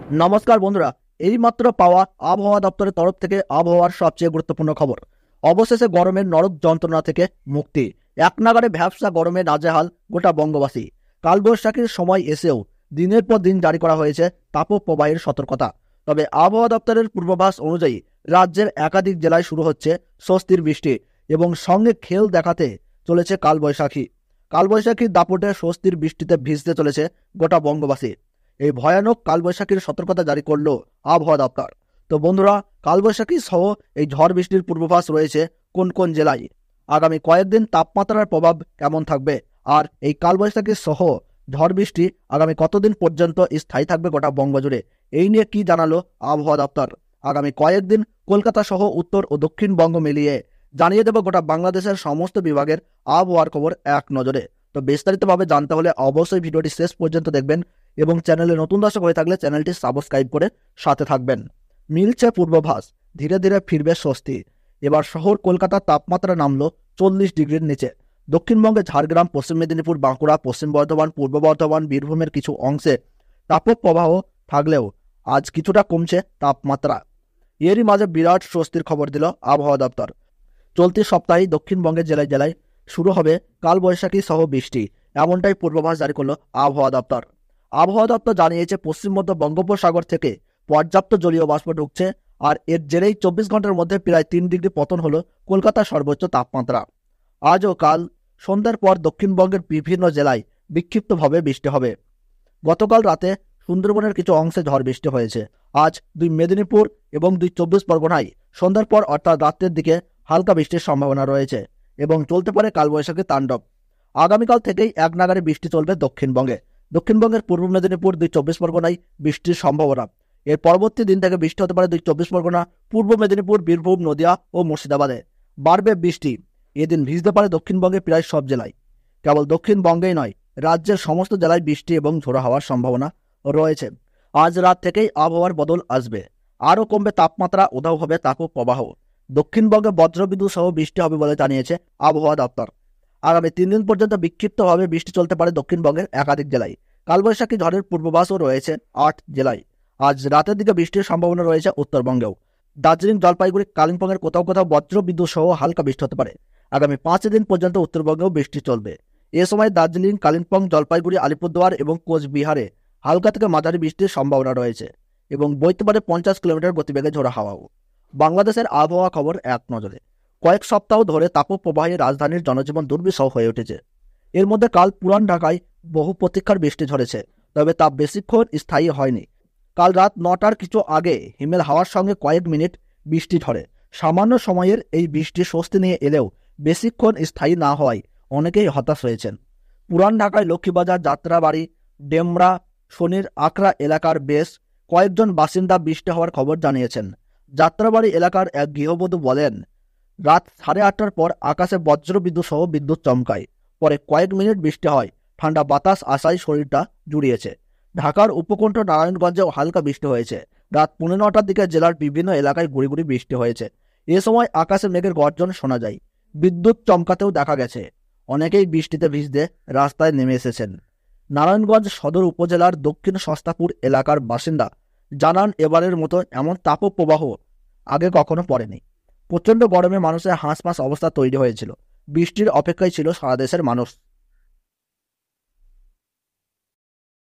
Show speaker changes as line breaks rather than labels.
নমস্কার বন্ধুরা, এইমাত্র পাওয়া আবহাওয়া দপ্তরের তরফ থেকে আবহাওয়ার সবচেয়ে গুরুত্বপূর্ণ খবর। অবশেষে গরমের নরক যন্ত্রণা থেকে মুক্তি। একনাগাড়ে ভ্যাপসা গরমে নাজেহাল গোটা বঙ্গবাসী। কালবৈশাখীর সময় এসেও দিনের পর দিন জারি করা হয়েছে তাপপ্রবাহের সতর্কতা। তবে আবহাওয়া দপ্তরের পূর্বাভাস অনুযায়ী রাজ্যের একাধিক জেলায় শুরু হচ্ছে স্বস্তির বৃষ্টি এবং সঙ্গে খেল দেখাতে চলেছে কালবৈশাখী। কালবৈশাখীর দাপটে স্বস্তির বৃষ্টিতে ভিজতে চলেছে গোটা বঙ্গবাসী। এই ভয়ানক কালবৈশাখীর সতর্কতা জারি করলো আবহাওয়া দপ্তর। তো বন্ধুরা, কালবৈশাখী সহ এই ঝড় বৃষ্টির পূর্বাভাস রয়েছে কোন কোন জেলায়, আগামী কয়েকদিন তাপমাত্রার প্রভাব কেমন থাকবে, আর এই কালবৈশাখী সহ ঝড় বৃষ্টি আগামী কতদিন পর্যন্ত স্থায়ী থাকবে গোটা বঙ্গজুড়ে, এই নিয়ে কি জানালো আবহাওয়া দপ্তর। আগামী কয়েকদিন কলকাতা সহ উত্তর ও দক্ষিণবঙ্গ মিলিয়ে জানিয়ে দেব গোটা বাংলাদেশের সমস্ত বিভাগের আবহাওয়ার খবর এক নজরে। তো বিস্তারিতভাবে জানতে হলে অবশ্যই ভিডিওটি শেষ পর্যন্ত দেখবেন এবং চ্যানেলে নতুন দর্শক হয়ে থাকলে চ্যানেলটি সাবস্ক্রাইব করে সাথে থাকবেন। মিলছে পূর্বাভাস, ধীরে ধীরে ফিরবে স্বস্তি। এবার শহর কলকাতার তাপমাত্রা নামলো 40 ডিগ্রির নিচে। দক্ষিণবঙ্গে ঝাড়গ্রাম, পশ্চিম মেদিনীপুর, বাঁকুড়া, পশ্চিম বর্ধমান, পূর্ব বর্ধমান, বীরভূমের কিছু অংশে তাপপ্রবাহ থাকলেও আজ কিছুটা কমছে তাপমাত্রা। এরই মাঝে বিরাট স্বস্তির খবর দিল আবহাওয়া দপ্তর। চলতি সপ্তাহে দক্ষিণবঙ্গের জেলায় জেলায় শুরু হবে কালবৈশাখী সহ বৃষ্টি, এমনটাই পূর্বাভাস জারি করল আবহাওয়া দপ্তর। আবহাওয়া দপ্তর জানিয়েছে পশ্চিম মধ্য বঙ্গোপসাগর থেকে পর্যাপ্ত জলীয় বাষ্প ঢুকছে, আর এর জেরেই 24 ঘন্টার মধ্যে প্রায় 3 ডিগ্রি পতন হলো কলকাতার সর্বোচ্চ তাপমাত্রা। আজ ও কাল সন্ধ্যার পর দক্ষিণবঙ্গের বিভিন্ন জেলায় বিক্ষিপ্তভাবে বৃষ্টি হবে। গতকাল রাতে সুন্দরবনের কিছু অংশে ঝড় বৃষ্টি হয়েছে। আজ 2 মেদিনীপুর এবং 2 24 পরগনায় সন্ধ্যার পর অর্থাৎ রাত্রের দিকে হালকা বৃষ্টির সম্ভাবনা রয়েছে এবং চলতে পারে কালবৈশাখী তাণ্ডব। আগামীকাল থেকেই এক নাগাড়ে বৃষ্টি চলবে দক্ষিণবঙ্গে। দক্ষিণবঙ্গের পূর্ব মেদিনীপুর, 2 24 পরগনায় বৃষ্টির সম্ভাবনা। এর পরবর্তী দিন থেকে বৃষ্টি হতে পারে 2 24 পরগনা, পূর্ব মেদিনীপুর, বীরভূম, নদিয়া ও মুর্শিদাবাদে। বাড়বে বৃষ্টি। এদিন ভিজতে পারে দক্ষিণবঙ্গে প্রায় সব জেলায়। কেবল দক্ষিণবঙ্গেই নয়, রাজ্যের সমস্ত জেলায় বৃষ্টি এবং ঝোড়ো হওয়ার সম্ভাবনা রয়েছে। আজ রাত থেকেই আবহাওয়ার বদল আসবে, আরও কমবে তাপমাত্রা, উধাও হবে তাপপ্রবাহ। দক্ষিণবঙ্গে বজ্রবিদ্যুৎ সহ বৃষ্টি হবে বলে জানিয়েছে আবহাওয়া দপ্তর। আগামী 3 দিন পর্যন্ত বিক্ষিপ্তভাবে বৃষ্টি চলতে পারে দক্ষিণবঙ্গের একাধিক জেলায়। কালবৈশাখী ঝড়ের পূর্বাভাসও রয়েছে 8 জেলায়। আজ রাতের দিকে বৃষ্টির সম্ভাবনা রয়েছে উত্তরবঙ্গেও। দার্জিলিং, জলপাইগুড়ি, কালিম্পংয়ের কোথাও কোথাও বজ্রবিদ্যুৎ সহ হালকা বৃষ্টি হতে পারে। আগামী 5 দিন পর্যন্ত উত্তরবঙ্গেও বৃষ্টি চলবে। এ সময় দার্জিলিং, কালিম্পং, জলপাইগুড়ি, আলিপুরদুয়ার এবং কোচবিহারে হালকা থেকে মাঝারি বৃষ্টির সম্ভাবনা রয়েছে এবং বইতে পারে 50 কিলোমিটার গতিবেগে ঝোড়ো হাওয়াও। বাংলাদেশের আবহাওয়া খবর এক নজরে। কয়েক সপ্তাহ ধরে তাপপ্রবাহে রাজধানীর জনজীবন দুর্বিষহ হয়ে উঠেছে। এর মধ্যে কাল পুরান ঢাকায় বহু প্রতীক্ষার বৃষ্টি ঝরেছে, তবে তা বেশিক্ষণ স্থায়ী হয়নি। কাল রাত 9টার কিছু আগে হিমেল হাওয়ার সঙ্গে কয়েক মিনিট বৃষ্টি ঝরে। সামান্য সময়ের এই বৃষ্টি স্বস্তি নিয়ে এলেও বেশিক্ষণ স্থায়ী না হওয়ায় অনেকেই হতাশ হয়েছেন। পুরান ঢাকায় লক্ষ্মীবাজার, যাত্রাবাড়ি, ডেমরা, শনির আখড়া এলাকার বেশ কয়েকজন বাসিন্দা বৃষ্টি হওয়ার খবর জানিয়েছেন। যাত্রাবাড়ি এলাকার এক গৃহবধূ বলেন, রাত 8:30টার পর আকাশে বজ্রবিদ্যুৎ সহ বিদ্যুৎ চমকায়। পরে কয়েক মিনিট বৃষ্টি হয়। ঠান্ডা বাতাস আসায় শরীরটা জুড়িয়েছে। ঢাকার উপকণ্ঠ নারায়ণগঞ্জেও হালকা বৃষ্টি হয়েছে। রাত 9:15টার দিকে জেলার বিভিন্ন এলাকায় গুড়ি গুড়ি বৃষ্টি হয়েছে। এ সময় আকাশে মেঘের গর্জন শোনা যায়। বিদ্যুৎ চমকাতেও দেখা গেছে। অনেকেই বৃষ্টিতে ভিজতে রাস্তায় নেমে এসেছেন। নারায়ণগঞ্জ সদর উপজেলার দক্ষিণ সস্তাপুর এলাকার বাসিন্দা জানান, এবারের মতো এমন তাপপ্রবাহ আগে কখনো পড়েনি। প্রচণ্ড গরমে মানুষের হাঁসফাঁস অবস্থা তৈরি হয়েছিল। বৃষ্টির অপেক্ষায় ছিল সারা দেশের মানুষ।